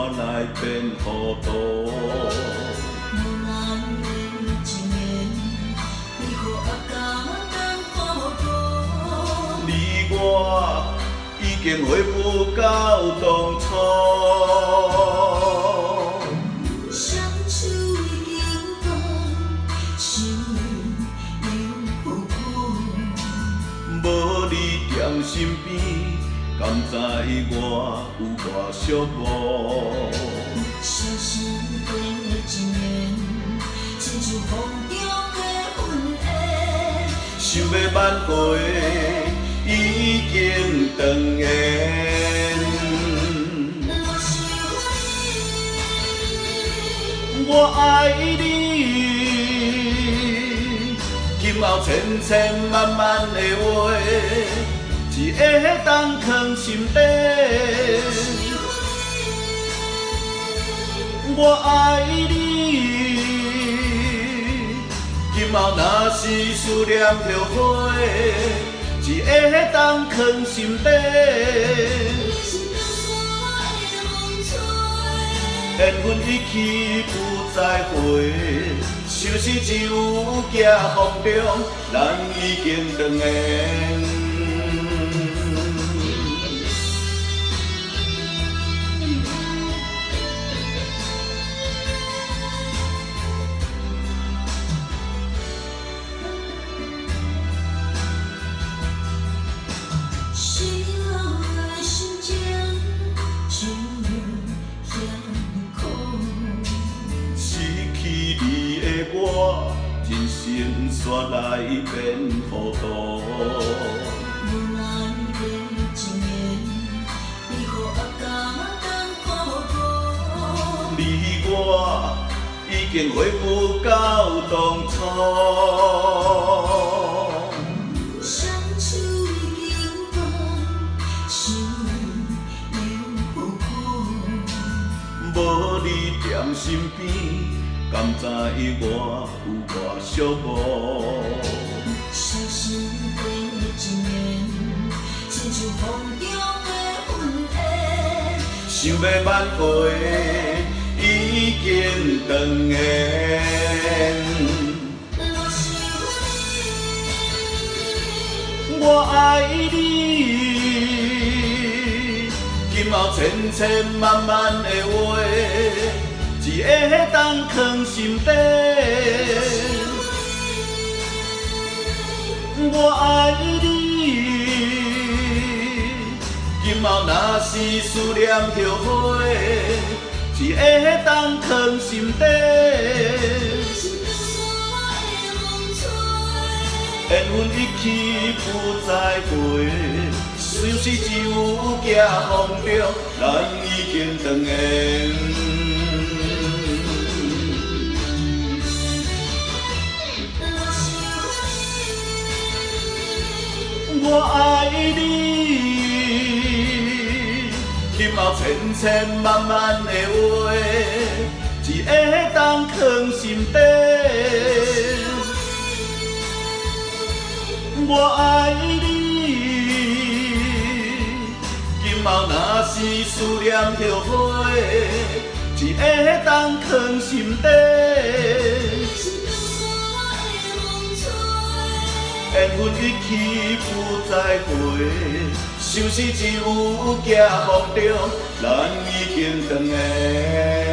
来变糊涂。 无奈的一年，你予阿甘当孤独。 你我已经恢复到当初。 双手已经断，心又浮苦。 无你踮身边，敢知我有偌寂寞？ 相思过一年，亲像风中的云烟。 想要挽回，已经断言。我爱你，今后千千万万的话，只会当藏心底。我爱你，今后若是思念着花，只会当藏心底。缘分已去不再回，相思只有寄风中，咱已经断缘。 失落的心情，只有遐苦。 失去你的我，人生煞来变糊涂。 无奈的一年，你予阿甘当孤独。 你我已经恢复到当初。 双手已经断，心又浮苦。 无你踮身边，敢知我有偌寂寞？ 相思过一年，亲像风中的云烟。 想要挽回，已经断言。我爱你，今后千千万万的话，只会当藏心底。我爱你，今后若是思念着花，只会当藏心底。缘分已去不再回，相思只有寄风中，咱已经断缘。我爱你，今后千千万万的话，只会当藏心底。我爱你，今后若是思念着花，只会当藏心底。缘分已去不再回，相思只有寄风中，咱已经断缘。